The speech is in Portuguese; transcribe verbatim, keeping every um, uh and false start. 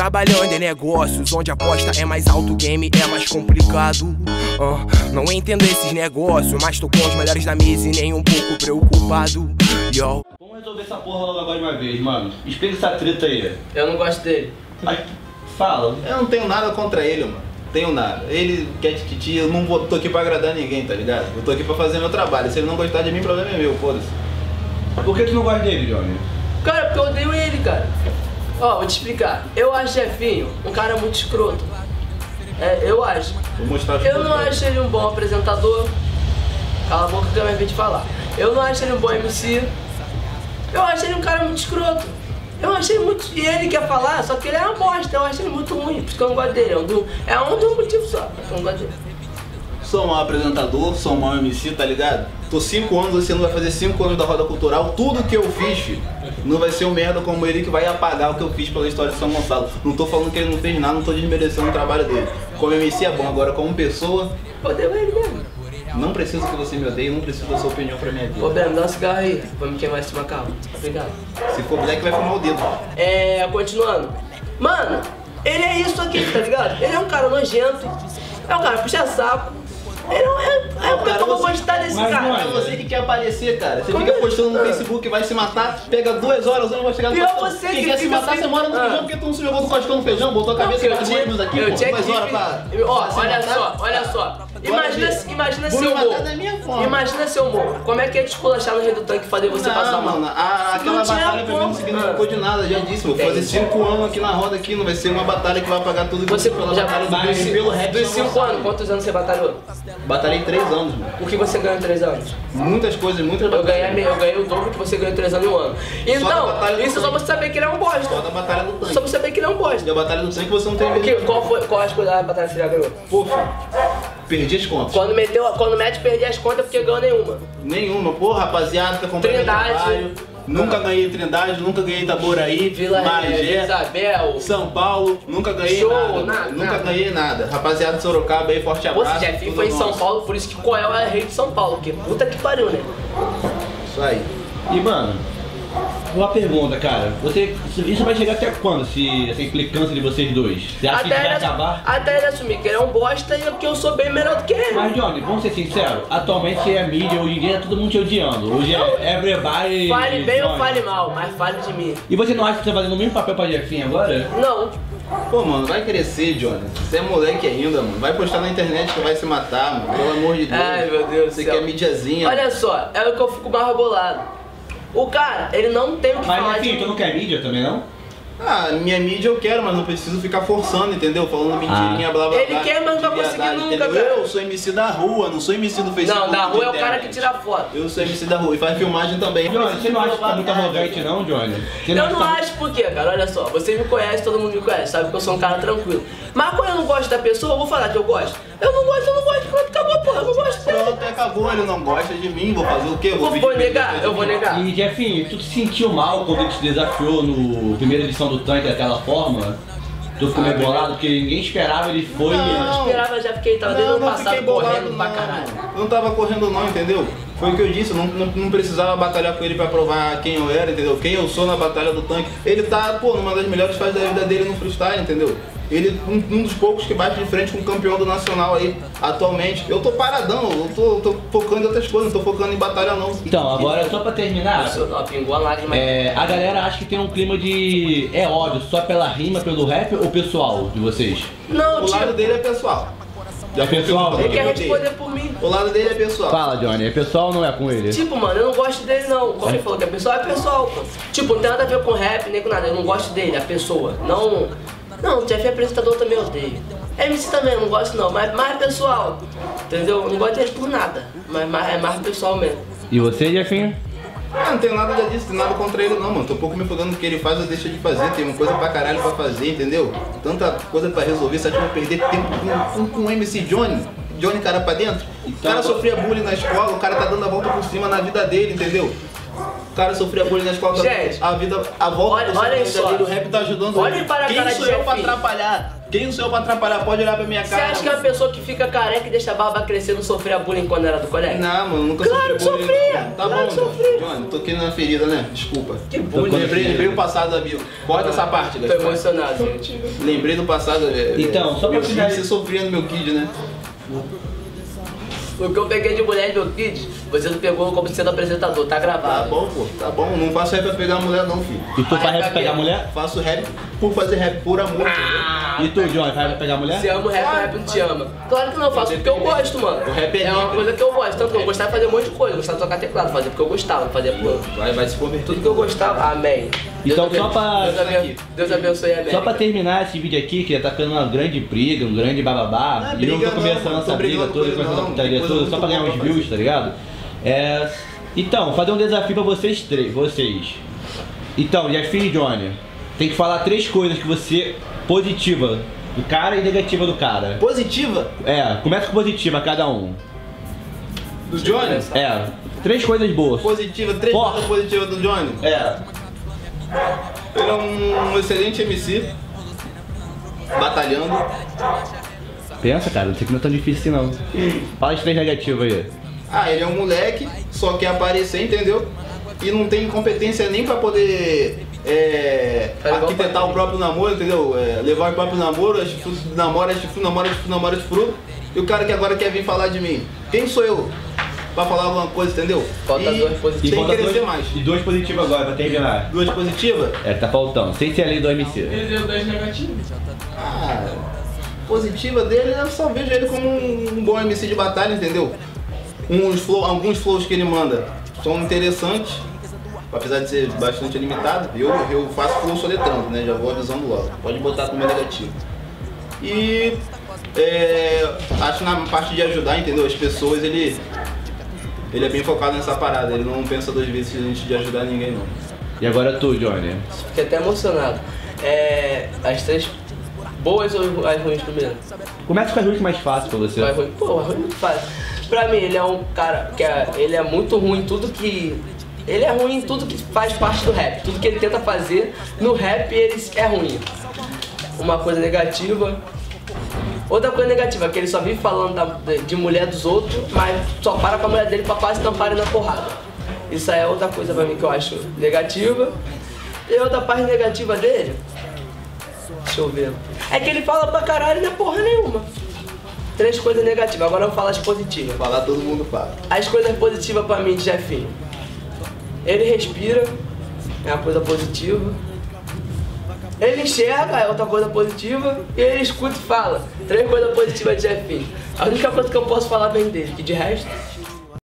trabalhando em negócios onde a aposta é mais alto, o game é mais complicado. uh, Não entendo esses negócios, mas tô com os melhores da mesa e nem um pouco preocupado. Yo. Vamos resolver essa porra logo agora de uma vez, mano. Explica essa treta aí. Eu não gosto dele. Ai, fala. Eu não tenho nada contra ele, mano. Tenho nada. Ele quer tititi, eu não vou, tô aqui pra agradar ninguém, tá ligado? Eu tô aqui pra fazer meu trabalho. Se ele não gostar de mim, o problema é meu, foda-se. Por que tu não gosta dele, Johnny? Cara, porque eu odeio ele, cara. Ó, vou te explicar. Eu acho Jefinho um cara muito escroto. É, eu acho. Vou mostrar as Eu coisas não dele. acho ele um bom apresentador. Cala a boca que eu mais vim te falar. Eu não acho ele um bom M C. Eu acho ele um cara muito escroto. Eu achei muito. E ele quer falar, só que ele é uma bosta. Eu acho ele muito ruim, por isso que eu não gosto dele. É um, do... é um dos motivos só. Eu não gosto dele. Sou um mau apresentador, sou um mau M C, tá ligado? Tô cinco anos, você não vai fazer cinco anos da Roda Cultural. Tudo que eu fiz, filho, não vai ser um merda como ele que vai apagar o que eu fiz pela história de São Gonçalo. Não tô falando que ele não fez nada, não tô desmerecendo o trabalho dele. Como M C é bom, agora como pessoa, Eu odeio ele mesmo. não preciso que você me odeie, não preciso da sua opinião pra minha Ô, vida. Ben, dá um cigarro aí. Vamos queimar esse macarrão. Obrigado. Se for black, vai fumar o dedo. É, continuando. Mano, ele é isso aqui, tá ligado? Ele é um cara nojento. É um cara puxa-saco. Ele não é. É porque eu vou gostar desse Mas, cara. É você que quer aparecer, cara. Você Como fica é? postando no Ah. Facebook, vai se matar, pega duas horas, eu não vou chegar no Pior Costão. você Quem que quer se fica matar, sem- você mora no Ah. feijão, porque tu não se jogou no Costão no feijão, botou a cabeça Eu no tinha- ônibus aqui, eu pô, tinha duas que- horas pra... Ó, pra se olha matar. só, olha só. Imagina, ver. se- imagina Vou seu me matar humor. da minha forma. Imagina seu humor. Como é que é te esculachar no Rei do Tanque e fazer você passar Não, mal? mano, a, aquela Não tinha batalha pra mim não como, significou mano. de nada, já disse. Vou fazer Entendi. cinco anos aqui na roda aqui, não vai ser uma batalha que vai apagar tudo que Você eu fiz pela já batalha do dos, Brasil, pelo rap dos São cinco Gonçalo. anos, quantos anos você batalhou? Batalhei três anos, mano. O que você ganhou em três anos? Muitas coisas, muitas Eu batalhas. ganhei, eu ganhei o dobro que você ganhou em três anos em um ano. Então, batalha do isso é só tanque. você saber que ele é um Só bosta. da batalha do Só tanque. pra saber que ele é um bosta. E a batalha do tanque você não tem O que, vergonha. qual foi, qual as coisas da batalha que você já ganhou? Pô, filho, perdi as contas. Quando meteu, quando mete perder as contas é porque ganhou nenhuma. Nenhuma, pô, rapaziada que acompanha meu Trindade. trabalho. Nunca ganhei Trindade, nunca ganhei Itaboraí, Vila Magé, Isabel. São Paulo, nunca ganhei Show, nada. nada, Nunca nada. ganhei nada. Rapaziada de Sorocaba aí, forte Pô, abraço. esse Jefinho tudo foi em São nosso. Paulo, por isso que Coel é rei de São Paulo, porque puta que pariu, né? Isso aí. E, mano, uma pergunta, cara. Você, isso vai chegar até quando, se, essa implicância de vocês dois? Você acha que Até vai ele, acabar? até ele assumir que ele é um bosta e que eu sou bem melhor do que ele. Mas, Johnny, vamos ser sinceros, atualmente é mídia, hoje em dia é todo mundo te odiando. Hoje é everybody. Fale bem ou Johnny. fale mal, mas fale de mim. E você não acha que você tá fazendo o mesmo papel pra Jefinho agora? Não. Pô, mano, vai crescer, Johnny. Você é moleque ainda, mano. Vai postar na internet que vai se matar, mano. Pelo amor de Deus. Ai, meu Deus do Você céu. quer mídiazinha. Olha só, é o que eu fico mais bolado. O cara, ele não tem o que falar Mas, de Jefinho, tu mim. não quer mídia também, não? Ah, minha mídia eu quero, mas não preciso ficar forçando, entendeu? Falando mentirinha, blá blá blá. Ele quer, mas não vai de conseguir verdade, nunca, entendeu? cara. Eu sou M C da rua, não sou M C do Facebook. Não, da de rua é o cara internet. que tira foto. Eu sou M C da rua e faz filmagem também. Johnny, você não acha que tá muito arrogante, não, Johnny? Você Eu acha não que tá- acho por quê, cara. Olha só, você me conhece, todo mundo me conhece, sabe que eu sou um cara tranquilo. Mas quando eu não gosto da pessoa, eu vou falar que eu gosto. Eu não gosto, eu não gosto, pronto, acabou, porra, eu não gosto dele. Pronto, acabou, ele não gosta de mim, vou fazer o quê? Eu vou, pedir negar, perdão eu vou de mim. negar. E, Jefinho, tu te sentiu mal quando ele te desafiou no primeira edição do Tanque daquela forma? Tu ficou meio bolado porque ninguém esperava, ele foi. Eu Não. esperava já porque ele tava desde o ano fiquei passado bolado, correndo pra não. caralho. Eu não tava correndo não, entendeu? Foi o que eu disse, eu não, não, não precisava batalhar com ele pra provar quem eu era, entendeu? Quem eu sou na batalha do tanque. Ele tá, pô, numa das melhores fases da vida dele no freestyle, entendeu? Ele um, um dos poucos que bate de frente com o campeão do nacional aí, atualmente. Eu tô paradão, eu tô, eu tô focando em outras coisas, não tô focando em batalha não. Então, agora só pra terminar, Nossa, ó, pingou a lágrima. é, a galera acha que tem um clima de. É ódio só pela rima, pelo rap ou pessoal de vocês? Não, O lado tio, dele é pessoal. É pessoal? ele quer eu responder por mim. O lado dele é pessoal. Fala, Johnny, é pessoal ou não é com ele? Tipo, mano, eu não gosto dele não. Como ele falou que é pessoal, é pessoal, pô. Tipo, não tem nada a ver com rap, nem com nada. Eu não gosto dele, a pessoa. Não. Não, o Jeff é apresentador também, eu odeio. M C também, eu não gosto não, mas mais pessoal. Entendeu? Eu não gosto dele por nada. Mas, mas é mais pessoal mesmo. E você, Jefinho? Ah, não tenho nada disso, tem nada contra ele não, mano. Tô um pouco me fodendo do que ele faz, eu deixo de fazer. Tem uma coisa pra caralho pra fazer, entendeu? Tanta coisa pra resolver, você acha que eu vou perder tempo com, com, com o M C Johnny? Johnny cara pra dentro? O cara sofria bullying na escola, o cara tá dando a volta por cima na vida dele, entendeu? O cara sofria bullying na escola, Gente, a vida, a volta olha- do olha vida só. dele, o rap tá ajudando Olhem ele. para a Quem cara sou de eu pra Jefinho? atrapalhar? Quem sou eu pra atrapalhar? Pode olhar pra minha Você cara. acha que a pessoa que fica careca e deixa a barba crescer não sofria bullying quando era do colégio? Não, mano, nunca Claro sofri que bullying. sofria, Tá claro bom, que sofria. Johnny, tô aqui na ferida, né? Desculpa. Que bullying. Lembrei, lembrei o passado da Bio. Corta essa parte, Tô galera. emocionado, gente. Lembrei do passado. é, Então, é, só pra meu finalizar- kid, você sofria no meu kid, né? O que eu peguei de mulher do meu kid, você não pegou como sendo apresentador, tá Tá gravado. bom, pô, tá bom. Não faço rap pra pegar mulher, não, filho. E tu faz Vai, rap pra vai, pegar vai. mulher? Faço rap por fazer rap por amor, Ah, E tu, Johnny, faz rap pra pegar mulher? Se ama o rap, o rap não te ama. Claro que não, eu faço porque eu gosto, mano. O rap é uma livre. coisa que eu gosto. Tanto que eu gostava de fazer um monte de coisa. Eu gostava de tocar teclado, fazer porque eu gostava, fazer por. entendeu? Vai, vai se converter. Tudo que eu gostava, amém. Então, Deus só abençoe- pra- Deus abençoe, Deus abençoe a América. Só pra terminar esse vídeo aqui, que já tá ficando uma grande briga, um grande bababá, Não é e eu briga não tô não, começando mano, essa tô briga brigando toda, com ele com essa não, putaria tem coisa toda, só pra muito ganhar uns boa pra views, tá ligado? É... Então, fazer um desafio pra vocês três, vocês. Então, Jefinho e Johnny, tem que falar três coisas que você, positiva do cara e negativa do cara. Positiva É, começa com positiva cada um. do Johnny. É, três coisas boas. Positiva, três Porra. coisas positivas do Johnny. É, Ele é um excelente M C. Batalhando. pensa, cara, não sei que não é tão difícil assim, não. Fala as três negativas aí. Ah, ele é um moleque, só quer aparecer, entendeu? E não tem competência nem pra poder é, Tá igual arquitetar pra o próprio namoro, entendeu? É, levar o próprio namoro, as frutas do namoro, as frutas, namoro, as frutas, namoro, as frutas. E o cara que agora quer vir falar de mim. Quem sou eu pra falar alguma coisa, entendeu? Falta e duas positivas. tem que falta crescer duas- mais. E duas positivas agora, pra terminar. Duas positivas? É, tá faltando. Sem ser a lei do M C. Ele deu dois negativos. Ah, positiva dele, eu só vejo ele como um, um bom M C de batalha, entendeu? Uns flow, alguns flows que ele manda são interessantes, apesar de ser bastante limitado. Eu, eu faço flow soletrando, né? Já vou avisando logo. Pode botar como negativo. E é, acho que na parte de ajudar, entendeu? As pessoas, ele, ele é bem focado nessa parada. Ele não pensa duas vezes antes de ajudar ninguém, não. E agora tu, Johnny. Fiquei até emocionado. É. As três boas ou as ruins primeiro? Começa com as ruins mais fácil pra você. Mas ruim, pô, ruim é muito fácil. Pra mim, ele é um cara que é, ele é muito ruim em tudo que. Ele é ruim em tudo que faz parte do rap. Tudo que ele tenta fazer no rap, ele é ruim. Uma coisa negativa. Outra coisa negativa, que ele só vive falando da- de mulher dos outros, mas só para com a mulher dele pra quase tamparem na porrada. Isso aí é outra coisa pra mim que eu acho negativa. E outra parte negativa dele, deixa eu ver, é que ele fala pra caralho e não é porra nenhuma. Três coisas negativas, agora eu vou falar as positivas. Falar todo mundo fala. As coisas positivas pra mim de Jefinho. Ele respira, é uma coisa positiva. Ele enxerga, é outra coisa positiva. E ele escuta e fala. Três coisas positivas de Jefinho. A única coisa que eu posso falar bem dele, que de resto,